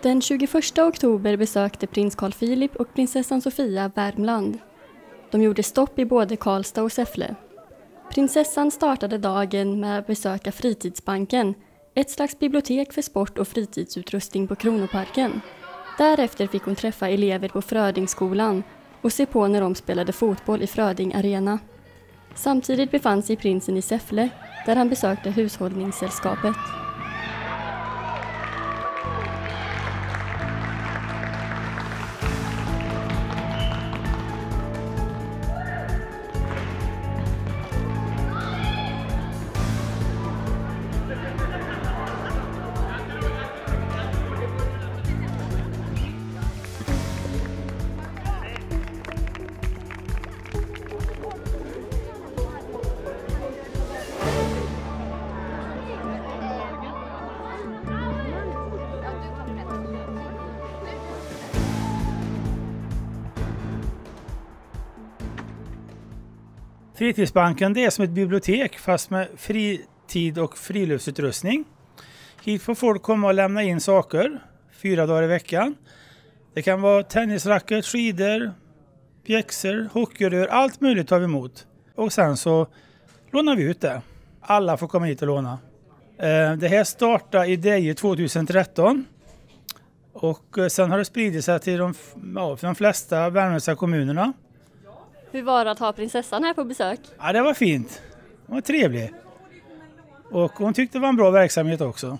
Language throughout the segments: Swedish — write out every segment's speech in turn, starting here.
Den 21 oktober besökte prins Carl Philip och prinsessan Sofia Värmland. De gjorde stopp i både Karlstad och Säffle. Prinsessan startade dagen med att besöka Fritidsbanken, ett slags bibliotek för sport- och fritidsutrustning på Kronoparken. Därefter fick hon träffa elever på Frödingskolan och se på när de spelade fotboll i Fröding Arena. Samtidigt befann sig prinsen i Säffle, där han besökte hushållningssällskapet. Fritidsbanken, det är som ett bibliotek fast med fritid och friluftsutrustning. Hit får folk komma och lämna in saker 4 dagar i veckan. Det kan vara tennisracket, skidor, pjäxor, hockeyrör, allt möjligt tar vi emot. Och sen så lånar vi ut det. Alla får komma hit och låna. Det här startade i Deje 2013. Och sen har det spridit sig till de flesta värmländska kommunerna. Hur var det att ha prinsessan här på besök? Ja, det var fint. Hon var trevlig. Och hon tyckte det var en bra verksamhet också.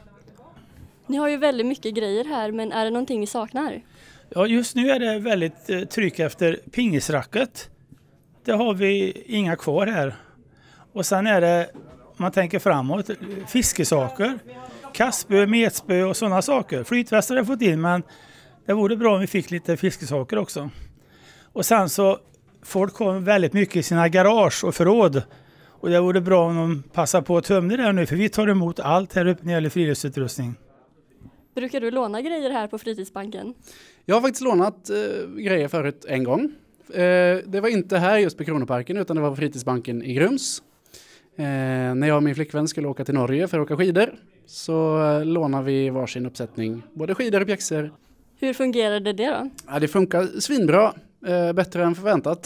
Ni har ju väldigt mycket grejer här, men är det någonting ni saknar? Ja, just nu är det väldigt tryck efter pingisracket. Det har vi inga kvar här. Och sen är det, om man tänker framåt, fiskesaker. Kastspö, metspö och sådana saker. Flytvästar har jag fått in, men det vore bra om vi fick lite fiskesaker också. Och sen så, folk kommer väldigt mycket i sina garage och förråd. Och det vore bra om de passar på att tömma det nu, för vi tar emot allt här uppe när det gäller friluftsutrustning. Brukar du låna grejer här på Fritidsbanken? Jag har faktiskt lånat grejer förut en gång. Det var inte här just på Kronoparken, utan det var på Fritidsbanken i Grums. När jag och min flickvän skulle åka till Norge för att åka skidor så lånade vi varsin uppsättning, både skidor och pjäxor. Hur fungerade det då? Ja, det funkar svinbra. Bättre än förväntat.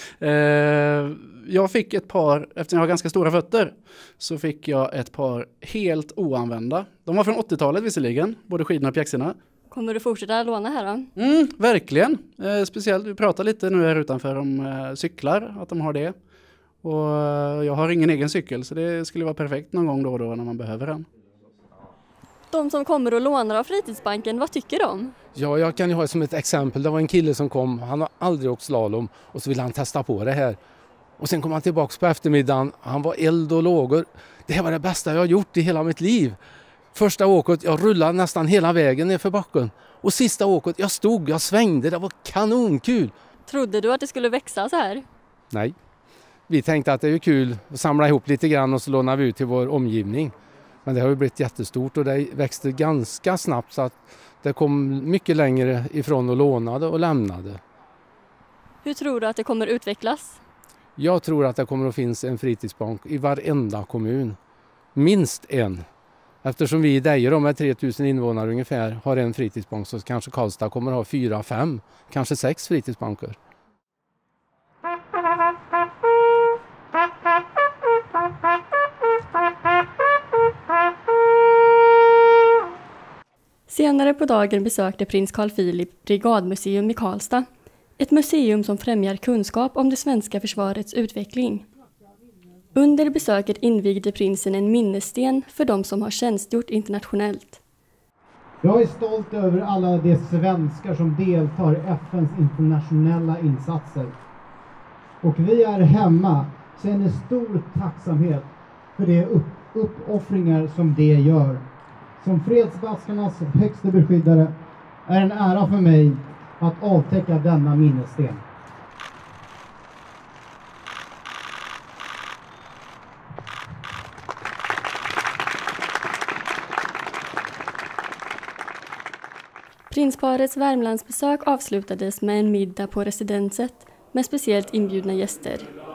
Jag fick ett par, eftersom jag har ganska stora fötter, så fick jag ett par helt oanvända. De var från 80-talet visserligen, både skidorna och pjäxorna. Kommer du fortsätta låna här då? Verkligen. Speciellt, vi pratar lite nu här utanför om cyklar, att de har det. Och jag har ingen egen cykel, så det skulle vara perfekt någon gång då och då när man behöver den. De som kommer och lånar av Fritidsbanken, vad tycker de? Ja, jag kan ju ha som ett exempel. Det var en kille som kom, han har aldrig åkt slalom och så ville han testa på det här. Och sen kom han tillbaka på eftermiddagen, han var eld och lågor. Det här var det bästa jag har gjort i hela mitt liv. Första åket, jag rullade nästan hela vägen ner för backen. Och sista åket, jag svängde, det var kanonkul. Trodde du att det skulle växa så här? Nej, vi tänkte att det är kul att samla ihop lite grann och så lånar vi ut till vår omgivning. Men det har ju blivit jättestort och det växte ganska snabbt så att det kom mycket längre ifrån och lånade och lämnade. Hur tror du att det kommer utvecklas? Jag tror att det kommer att finnas en fritidsbank i varenda kommun. Minst en. Eftersom vi i Deje med 3000 invånare ungefär har en fritidsbank, så kanske Karlstad kommer att ha 4, 5, kanske 6 fritidsbanker. Senare på dagen besökte prins Carl Philip Brigadmuseum i Karlstad. Ett museum som främjar kunskap om det svenska försvarets utveckling. Under besöket invigde prinsen en minnessten för de som har tjänstgjort internationellt. Jag är stolt över alla de svenskar som deltar i FN:s internationella insatser. Och vi är hemma känner stor tacksamhet för de uppoffringar som de gör. Som fredsbaskarnas högsta beskyddare är en ära för mig att avtäcka denna minnessten. Prinsparets Värmlandsbesök avslutades med en middag på residenset med speciellt inbjudna gäster.